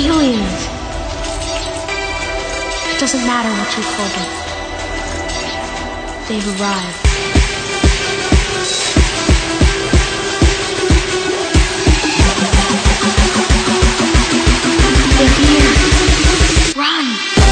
Aliens. It doesn't matter what you call them. They've arrived. They're here. Run!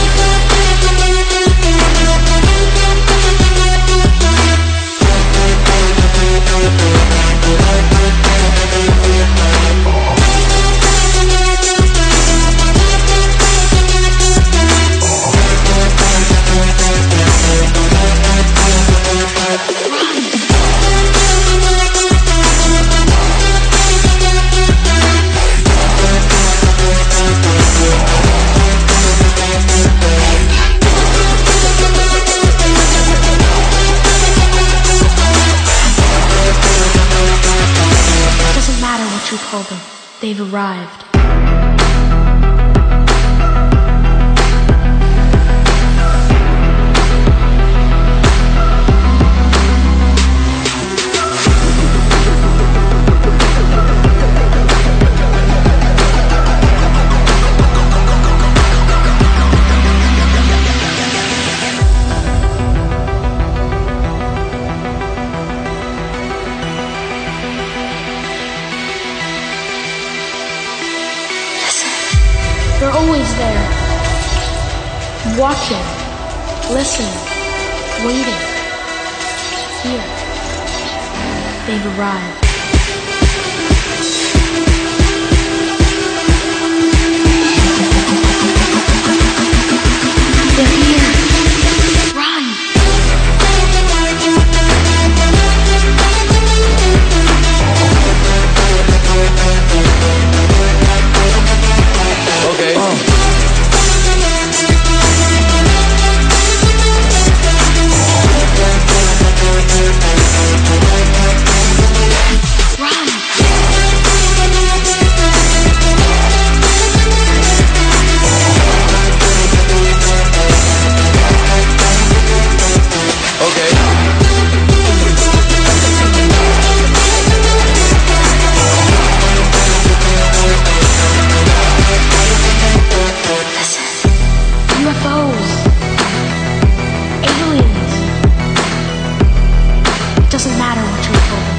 You call them. They've arrived. They're always there, watching, listening, waiting. Here, they've arrived. They're here. Run! Okay. Doesn't matter what you call them.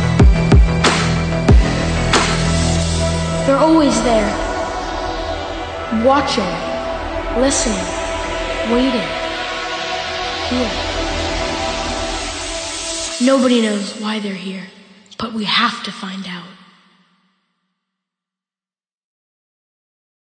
They're always there, watching, listening, waiting. Here. Nobody knows why they're here, but we have to find out.